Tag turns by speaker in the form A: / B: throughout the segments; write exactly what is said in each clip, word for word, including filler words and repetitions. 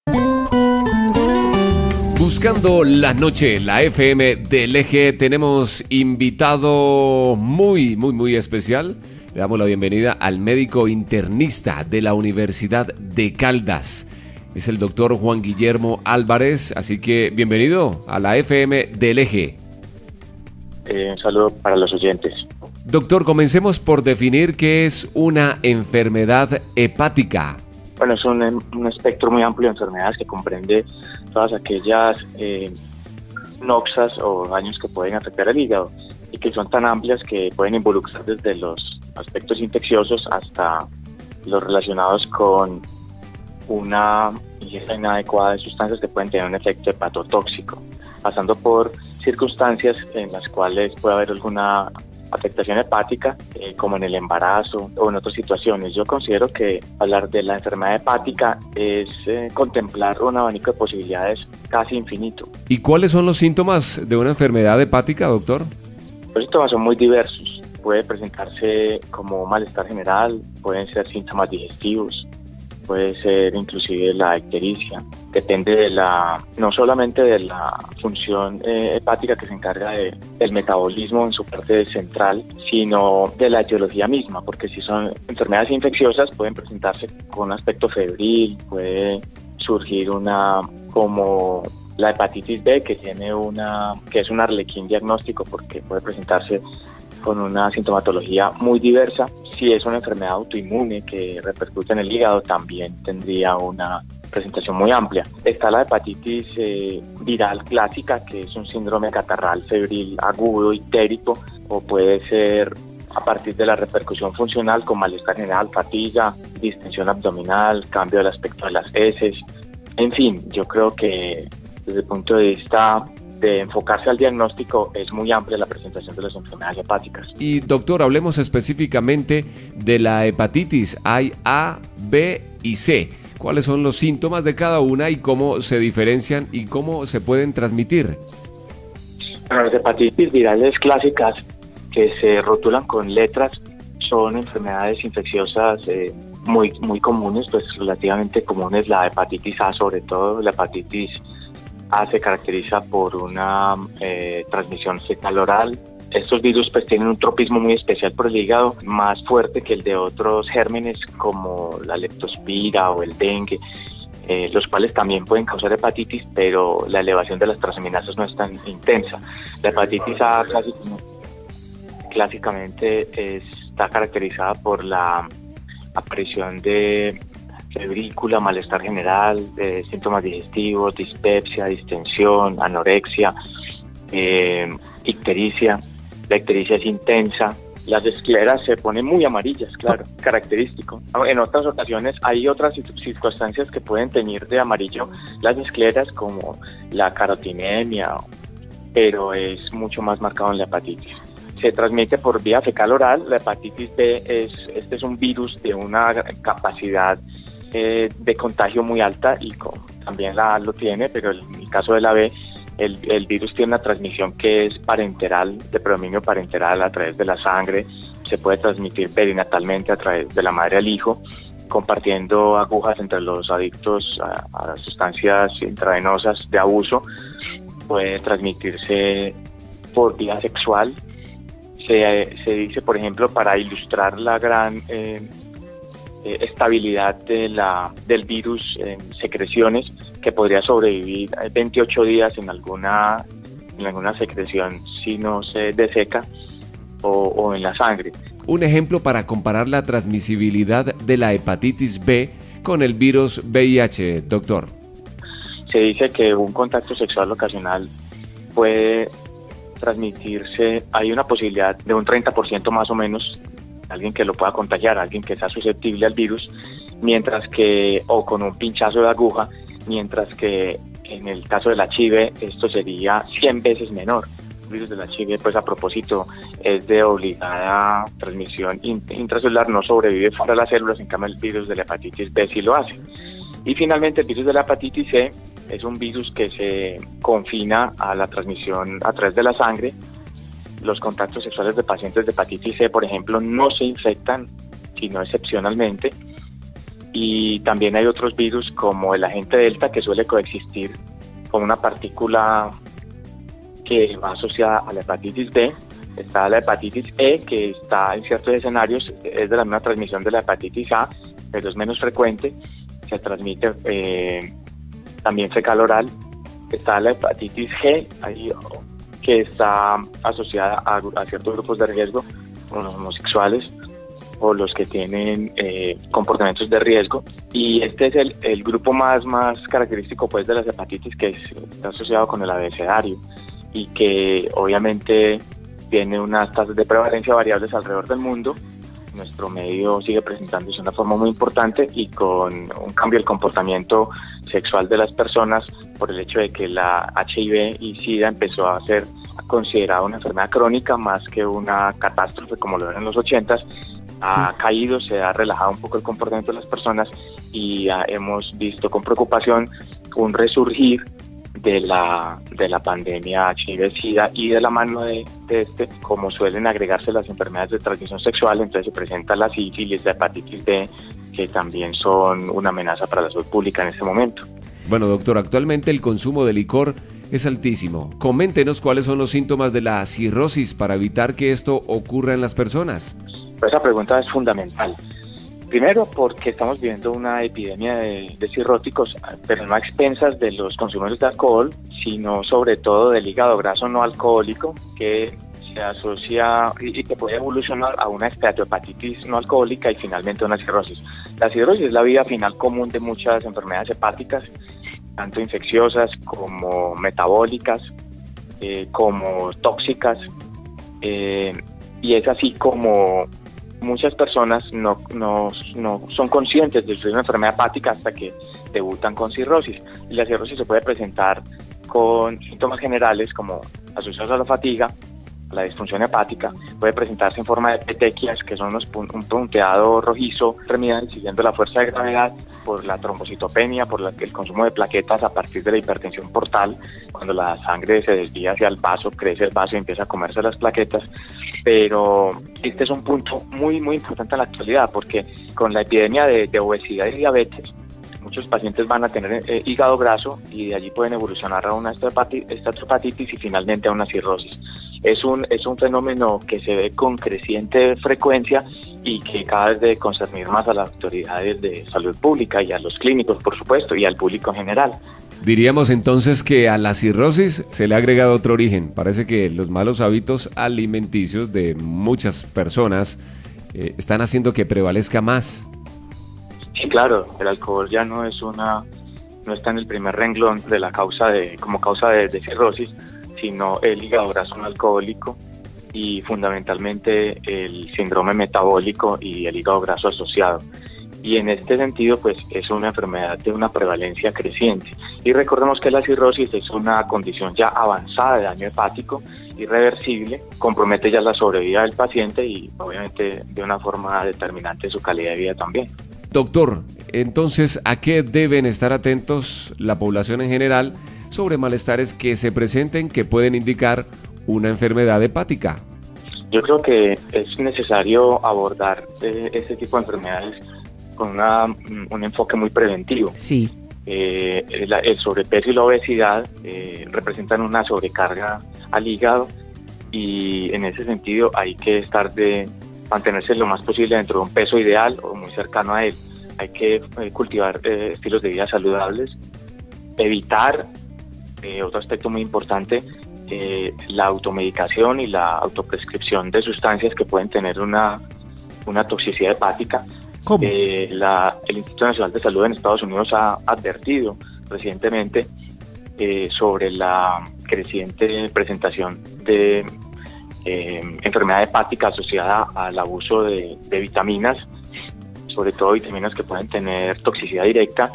A: Buscando la noche, la F M del Eje, tenemos invitado muy, muy, muy especial. Le damos la bienvenida al médico internista de la Universidad de Caldas. Es el doctor Juan Guillermo Álvarez, así que bienvenido a la F M del Eje.
B: Eh, un saludo para los oyentes.
A: Doctor, comencemos por definir qué es una enfermedad hepática.
B: Bueno, es un, un espectro muy amplio de enfermedades que comprende todas aquellas eh, noxas o daños que pueden afectar el hígado y que son tan amplias que pueden involucrar desde los aspectos infecciosos hasta los relacionados con una ingesta inadecuada de sustancias que pueden tener un efecto hepatotóxico, pasando por circunstancias en las cuales puede haber alguna afectación hepática, eh, como en el embarazo o en otras situaciones. Yo considero que hablar de la enfermedad hepática es eh, contemplar un abanico de posibilidades casi infinito.
A: ¿Y cuáles son los síntomas de una enfermedad hepática, doctor?
B: Los síntomas son muy diversos. Puede presentarse como malestar general, pueden ser síntomas digestivos, puede ser inclusive la ictericia. Depende de la, no solamente de la función eh, hepática que se encarga de, del metabolismo en su parte central, sino de la etiología misma, porque si son enfermedades infecciosas pueden presentarse con un aspecto febril, puede surgir una como la hepatitis B, que tiene una, que es un arlequín diagnóstico porque puede presentarse con una sintomatología muy diversa. Si es una enfermedad autoinmune que repercute en el hígado, también tendría una presentación muy amplia. Está la hepatitis eh, viral clásica, que es un síndrome catarral febril agudo, ictérico, o puede ser a partir de la repercusión funcional con malestar general, fatiga, distensión abdominal, cambio del aspecto de las heces. En fin, yo creo que desde el punto de vista de enfocarse al diagnóstico es muy amplia la presentación de las enfermedades hepáticas.
A: Y doctor, hablemos específicamente de la hepatitis. Hay A, B y C. ¿Cuáles son los síntomas de cada una y cómo se diferencian y cómo se pueden transmitir?
B: Bueno, las hepatitis virales clásicas que se rotulan con letras son enfermedades infecciosas eh, muy, muy comunes, pues relativamente comunes. La hepatitis A, sobre todo, la hepatitis A se caracteriza por una eh, transmisión fecal-oral. Estos virus pues tienen un tropismo muy especial por el hígado, más fuerte que el de otros gérmenes como la leptospira o el dengue, eh, los cuales también pueden causar hepatitis, pero la elevación de las transaminasas no es tan intensa. La hepatitis A clásicamente está caracterizada por la aparición de febrícula, malestar general, eh, síntomas digestivos, dispepsia, distensión, anorexia, eh, ictericia. La ictericia es intensa. Las escleras se ponen muy amarillas, claro, característico. En otras ocasiones hay otras circunstancias que pueden teñir de amarillo las escleras, como la carotinemia, pero es mucho más marcado en la hepatitis. Se transmite por vía fecal-oral. La hepatitis B es, este es un virus de una capacidad eh, de contagio muy alta y con, también la A lo tiene, pero en el caso de la B, el, el virus tiene una transmisión que es parenteral, de predominio parenteral a través de la sangre. Se puede transmitir perinatalmente a través de la madre al hijo, compartiendo agujas entre los adictos a, a sustancias intravenosas de abuso. Puede transmitirse por vía sexual. Se, se dice, por ejemplo, para ilustrar la gran eh, eh, estabilidad de la, del virus en secreciones, que podría sobrevivir veintiocho días en alguna, en alguna secreción si no se deseca o, o en la sangre.
A: Un ejemplo para comparar la transmisibilidad de la hepatitis B con el virus V I H, doctor.
B: Se dice que un contacto sexual ocasional puede transmitirse, hay una posibilidad de un treinta por ciento más o menos, alguien que lo pueda contagiar, alguien que sea susceptible al virus, mientras que, o con un pinchazo de aguja, mientras que en el caso del H I V esto sería cien veces menor. El virus del H I V, pues a propósito, es de obligada transmisión intracelular, no sobrevive fuera de las células, en cambio el virus de la hepatitis B sí lo hace. Y finalmente el virus de la hepatitis C es un virus que se confina a la transmisión a través de la sangre. Los contactos sexuales de pacientes de hepatitis C, por ejemplo, no se infectan, sino excepcionalmente. y también hay otros virus como el agente delta, que suele coexistir con una partícula que va asociada a la hepatitis B. Está la hepatitis E, que está en ciertos escenarios, es de la misma transmisión de la hepatitis A, pero es menos frecuente, se transmite eh, también fecal oral. Está la hepatitis G, ahí, que está asociada a, a ciertos grupos de riesgo, como los homosexuales o los que tienen eh, comportamientos de riesgo. Y este es el, el grupo más, más característico pues, de las hepatitis, que es, está asociado con el abecedario y que obviamente tiene unas tasas de prevalencia variables alrededor del mundo. Nuestro medio sigue presentándose de una forma muy importante y con un cambio del comportamiento sexual de las personas por el hecho de que la H I V y SIDA empezó a ser considerada una enfermedad crónica más que una catástrofe como lo era en los ochentas. Ha sí. caído, se ha relajado un poco el comportamiento de las personas y uh, hemos visto con preocupación un resurgir de la de la pandemia H I V-SIDA, y de la mano de, de este, como suelen agregarse las enfermedades de transmisión sexual, entonces se presenta la sífilis, la hepatitis B, que también son una amenaza para la salud pública en este momento.
A: Bueno, doctor, actualmente el consumo de licor es altísimo. Coméntenos cuáles son los síntomas de la cirrosis para evitar que esto ocurra en las personas.
B: Pues esa pregunta es fundamental. Primero, porque estamos viviendo una epidemia de, de cirróticos, pero no a expensas de los consumidores de alcohol, sino sobre todo del hígado graso no alcohólico, que se asocia y que puede evolucionar a una esteatohepatitis no alcohólica y finalmente a una cirrosis. La cirrosis es la vía final común de muchas enfermedades hepáticas, tanto infecciosas como metabólicas, eh, como tóxicas, eh, y es así como muchas personas no, no, no son conscientes de una enfermedad hepática hasta que debutan con cirrosis. Y la cirrosis se puede presentar con síntomas generales como asociados a la fatiga, a la disfunción hepática. Puede presentarse en forma de petequias, que son unos, un punteado rojizo terminal siguiendo la fuerza de gravedad, por la trombocitopenia, por la, el consumo de plaquetas a partir de la hipertensión portal. Cuando la sangre se desvía hacia el vaso, crece el vaso y empieza a comerse las plaquetas. Pero este es un punto muy, muy importante en la actualidad, porque con la epidemia de, de obesidad y diabetes, muchos pacientes van a tener eh, hígado graso y de allí pueden evolucionar a una esteatohepatitis y finalmente a una cirrosis. Es un, es un fenómeno que se ve con creciente frecuencia y que cada vez debe concernir más a las autoridades de salud pública y a los clínicos, por supuesto, y al público en general.
A: Diríamos entonces que a la cirrosis se le ha agregado otro origen. Parece que los malos hábitos alimenticios de muchas personas eh, están haciendo que prevalezca más.
B: Sí, claro, el alcohol ya no es una, no está en el primer renglón de la causa de, como causa de, de cirrosis, sino el hígado graso no alcohólico y fundamentalmente el síndrome metabólico y el hígado graso asociado. Y en este sentido, pues es una enfermedad de una prevalencia creciente. Y recordemos que la cirrosis es una condición ya avanzada de daño hepático, irreversible, compromete ya la sobrevida del paciente y obviamente de una forma determinante su calidad de vida también.
A: Doctor, entonces, ¿a qué deben estar atentos la población en general sobre malestares que se presenten que pueden indicar una enfermedad hepática?
B: Yo creo que es necesario abordar eh, este tipo de enfermedades con una, un enfoque muy preventivo.
C: Sí.
B: Eh, el, el sobrepeso y la obesidad eh, representan una sobrecarga al hígado y en ese sentido hay que estar de mantenerse lo más posible dentro de un peso ideal o muy cercano a él. Hay que eh, cultivar eh, estilos de vida saludables, evitar, eh, otro aspecto muy importante, eh, la automedicación y la autoprescripción de sustancias que pueden tener una, una toxicidad hepática.
C: ¿Cómo?
B: Eh, la, el Instituto Nacional de Salud en Estados Unidos ha advertido recientemente eh, sobre la creciente presentación de eh, enfermedad hepática asociada al abuso de, de vitaminas, sobre todo vitaminas que pueden tener toxicidad directa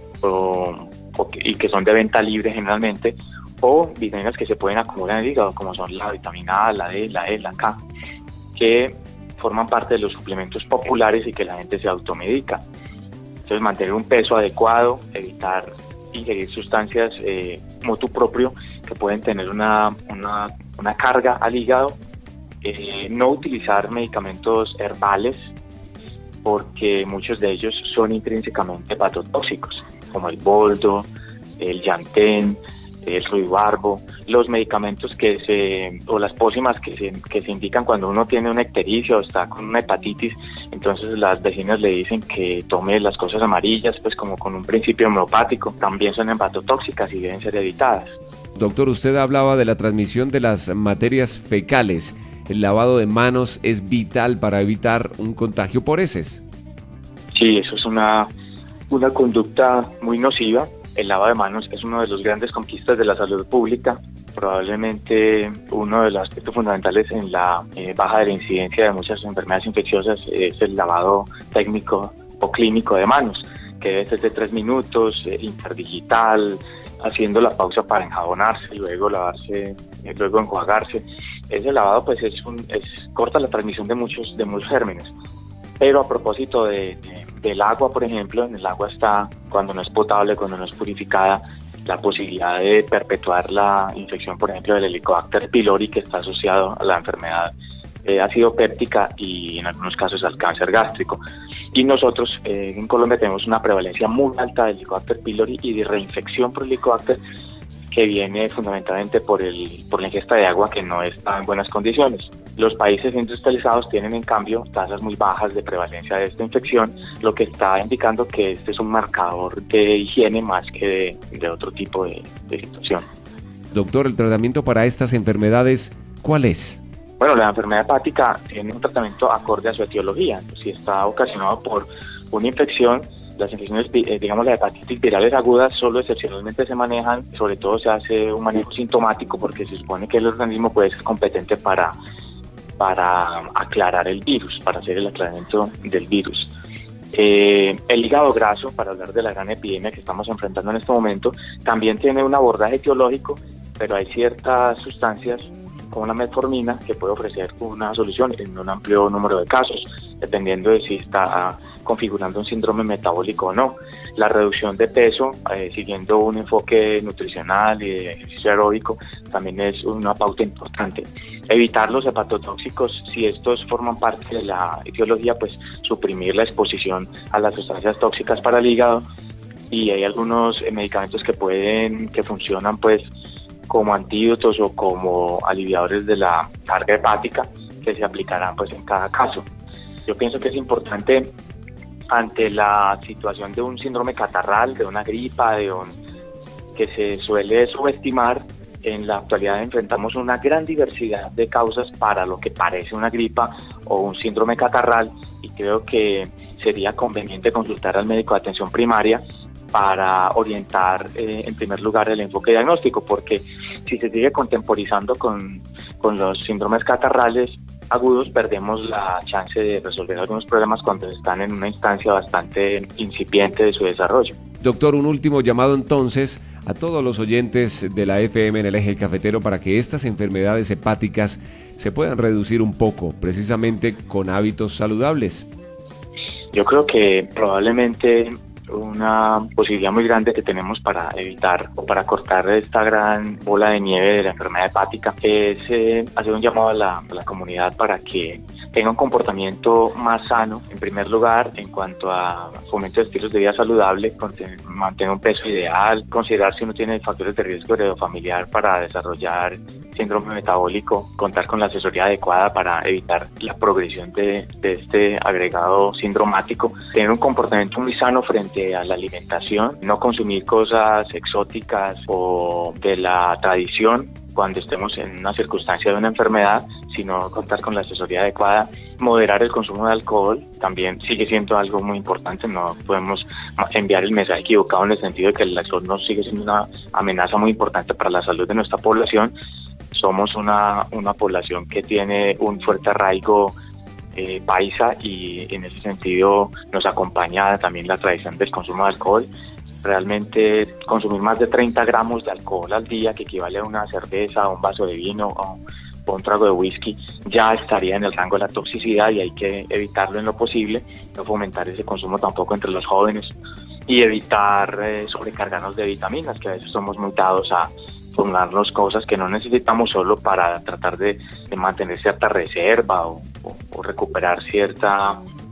B: o, o que, y que son de venta libre generalmente, o vitaminas que se pueden acumular en el hígado, como son la vitamina A, la D, la E, la K, que forman parte de los suplementos populares y que la gente se automedica. Entonces, mantener un peso adecuado, evitar ingerir sustancias eh, motu propio que pueden tener una, una, una carga al hígado, eh, no utilizar medicamentos herbales porque muchos de ellos son intrínsecamente hepatotóxicos, como el boldo, el llantén, el ruibarbo, los medicamentos que se, o las pócimas que se, que se indican cuando uno tiene una ictericia o está con una hepatitis. Entonces las vecinas le dicen que tome las cosas amarillas, pues como con un principio homeopático. También son hepatotóxicas y deben ser evitadas.
A: Doctor, usted hablaba de la transmisión de las materias fecales. El lavado de manos es vital para evitar un contagio por heces. Sí,
B: eso es una, una conducta muy nociva. El lavado de manos es uno de los grandes conquistas de la salud pública. Probablemente uno de los aspectos fundamentales en la eh, baja de la incidencia de muchas enfermedades infecciosas es el lavado técnico o clínico de manos, que debe ser de tres minutos, eh, interdigital, haciendo la pausa para enjabonarse, luego lavarse, eh, luego enjuagarse. Ese lavado pues es, un, es corta la transmisión de muchos, de muchos gérmenes. Pero a propósito de, de, del agua, por ejemplo, en el agua está, cuando no es potable, cuando no es purificada, la posibilidad de perpetuar la infección, por ejemplo, del Helicobacter pylori, que está asociado a la enfermedad eh, ácido péptica y en algunos casos al cáncer gástrico. Y nosotros eh, en Colombia tenemos una prevalencia muy alta del Helicobacter pylori y de reinfección por Helicobacter, que viene fundamentalmente por, el, por la ingesta de agua que no está en buenas condiciones. Los países industrializados tienen, en cambio, tasas muy bajas de prevalencia de esta infección, lo que está indicando que este es un marcador de higiene más que de, de otro tipo de, de situación.
A: Doctor, ¿el tratamiento para estas enfermedades cuál es?
B: Bueno, la enfermedad hepática tiene un tratamiento acorde a su etiología. Si está ocasionado por una infección, las infecciones, digamos, las hepatitis virales agudas solo excepcionalmente se manejan, sobre todo se hace un manejo sintomático porque se supone que el organismo puede ser competente para, para aclarar el virus, para hacer el aclaramiento del virus. Eh, el hígado graso, para hablar de la gran epidemia que estamos enfrentando en este momento, también tiene un abordaje etiológico, pero hay ciertas sustancias como la metformina que puede ofrecer una solución en un amplio número de casos, dependiendo de si está configurando un síndrome metabólico o no. La reducción de peso, eh, siguiendo un enfoque nutricional y de ejercicio aeróbico, también es una pauta importante. Evitar los hepatotóxicos, si estos forman parte de la etiología, pues suprimir la exposición a las sustancias tóxicas para el hígado, y hay algunos eh, medicamentos que pueden, que funcionan pues como antídotos o como aliviadores de la carga hepática, que se aplicarán pues en cada caso. Yo pienso que es importante, ante la situación de un síndrome catarral, de una gripa, de un, que se suele subestimar, en la actualidad enfrentamos una gran diversidad de causas para lo que parece una gripa o un síndrome catarral, y creo que sería conveniente consultar al médico de atención primaria para orientar eh, en primer lugar el enfoque diagnóstico, porque si se sigue contemporizando con, con los síndromes catarrales agudos, perdemos la chance de resolver algunos problemas cuando están en una instancia bastante incipiente de su desarrollo.
A: Doctor, un último llamado entonces a todos los oyentes de la F M en el Eje Cafetero para que estas enfermedades hepáticas se puedan reducir un poco, precisamente con hábitos saludables.
B: Yo creo que probablemente una posibilidad muy grande que tenemos para evitar o para cortar esta gran bola de nieve de la enfermedad hepática es eh, hacer un llamado a la, a la comunidad para que tenga un comportamiento más sano, en primer lugar, en cuanto a fomento de estilos de vida saludable, mantener un peso ideal, considerar si uno tiene factores de riesgo heredofamiliar para desarrollar síndrome metabólico, contar con la asesoría adecuada para evitar la progresión de, de este agregado sindromático, tener un comportamiento muy sano frente a la alimentación, no consumir cosas exóticas o de la tradición cuando estemos en una circunstancia de una enfermedad, sino contar con la asesoría adecuada. Moderar el consumo de alcohol también sigue siendo algo muy importante. No podemos enviar el mensaje equivocado en el sentido de que el alcohol no sigue siendo una amenaza muy importante para la salud de nuestra población. Somos una, una población que tiene un fuerte arraigo eh, paisa, y en ese sentido nos acompaña también la tradición del consumo de alcohol. Realmente consumir más de treinta gramos de alcohol al día, que equivale a una cerveza, un vaso de vino o, o un trago de whisky, ya estaría en el rango de la toxicidad, y hay que evitarlo en lo posible, no fomentar ese consumo tampoco entre los jóvenes, y evitar eh, sobrecargarnos de vitaminas, que a veces somos muy dados a tomarnos cosas que no necesitamos solo para tratar de, de mantener cierta reserva o, o, o recuperar cierta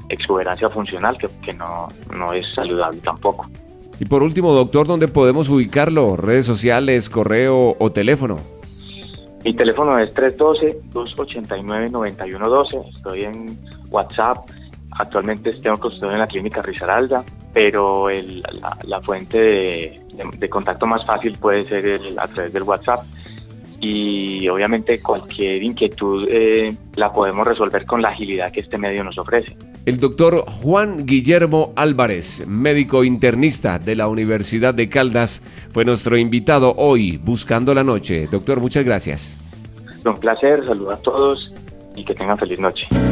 B: exuberancia funcional que, que no, no es saludable tampoco.
A: Y por último, doctor, ¿dónde podemos ubicarlo? ¿Redes sociales, correo o teléfono?
B: Mi teléfono es tres uno dos, dos ocho nueve, nueve uno uno dos. Estoy en WhatsApp. Actualmente tengo consultorio en la clínica Risaralda, pero el, la, la fuente de, de, de contacto más fácil puede ser el, a través del WhatsApp. Y obviamente cualquier inquietud eh, la podemos resolver con la agilidad que este medio nos ofrece.
A: El doctor Juan Guillermo Álvarez, médico internista de la Universidad de Caldas, fue nuestro invitado hoy, Buscando la Noche. Doctor, muchas gracias.
B: Un placer, saludos a todos y que tengan feliz noche.